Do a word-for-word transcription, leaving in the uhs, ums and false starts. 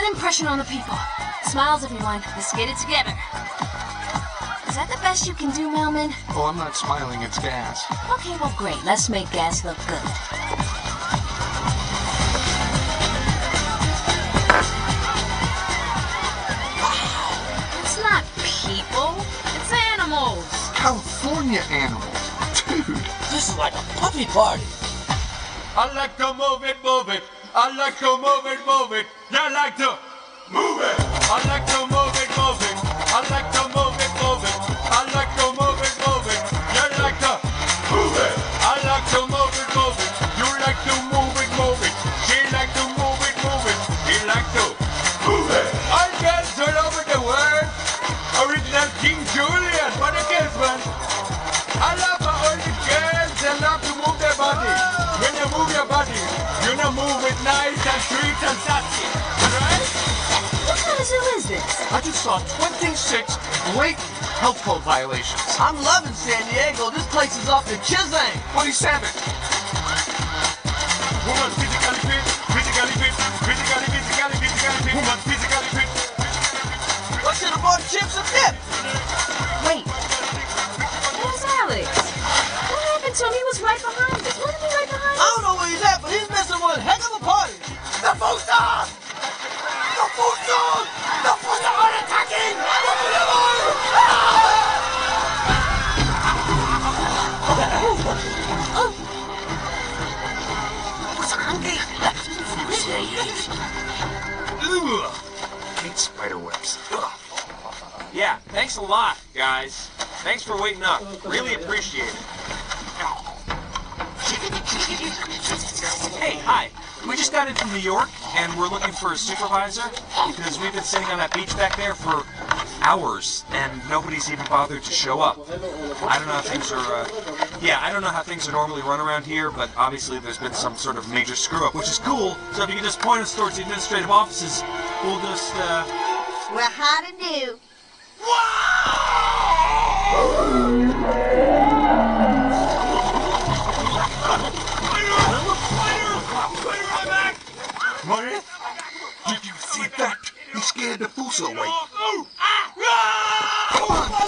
impression on the people. Smiles, everyone. Let's get it together. Is that the best you can do, Melman? Oh, I'm not smiling, it's gas. Okay, well, great. Let's make gas look good. It's not people. It's animals. California animals. Dude. This is like a puppy party. I like to move it, move it. I like to move it, move it. You like to move it. I like to move it, move it. I like to move it, move it. I like to move it, move it. You like to move it. I like to move it, move it. You like to move it, move it. She like to move it, move it. He like to move it. I dance all over the world. Original King Julian. What a guess, man. I love all the girls. They love to move their body. When you move your body, you know move it nice and sweet and sassy. Alright? What kind of zoo is this? I just saw twenty-six blatant health code violations. I'm loving San Diego. This place is off the chisang. twenty-seven. Woman physically fit, physically fit, physically, physically, physically fit, woman physically fit. I should have bought chips and dip. Wait. Where's Alex? What happened to him? He was right behind us. Wasn't he right behind I us? don't know where he's at, but he's missing one heck of a party. The Fusa! The Fusa! The Fusa are attacking! The Ugh. Hate spider webs. Ugh. Yeah, thanks a lot, guys. Thanks for waiting up. Really appreciate it. Hey, hi. We just got in from New York, and we're looking for a supervisor because we've been sitting on that beach back there for hours, and nobody's even bothered to show up. I don't know how things are, uh, yeah, I don't know how things are normally run around here, but obviously there's been some sort of major screw-up, which is cool. So if you can just point us towards the administrative offices, we'll just, uh... We're hot and new. What? Did you see that? He scared the Fuso away. Oh, oh, ah, ah!